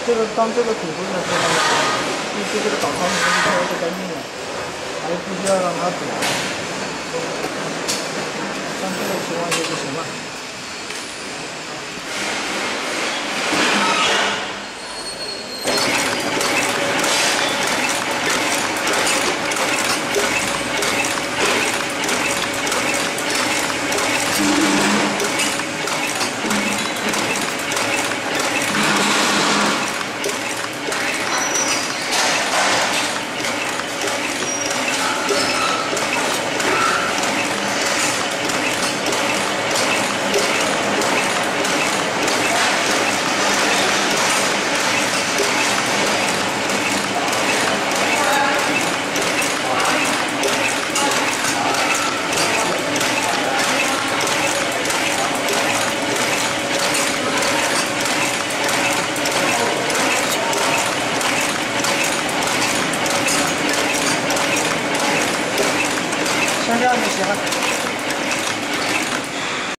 这个当这个土崩的时候呢，必须这个导槽里面必须要是干净的，还必须要让它堵。像这个情况下就行了。像这样就行了。